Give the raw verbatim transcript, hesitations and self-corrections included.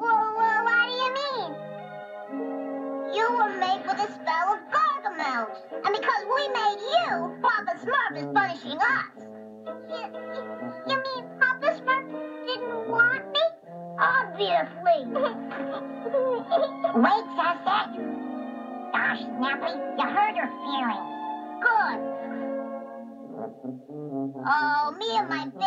Well, uh, what do you mean? You were made with a spell of Gargamel's. And because we made you, Papa Smurf is punishing us. You, you, you mean Papa Smurf didn't want me? Obviously. Wait, Sussex. Gosh, Snappy, you hurt her feelings. Good. Oh, me and my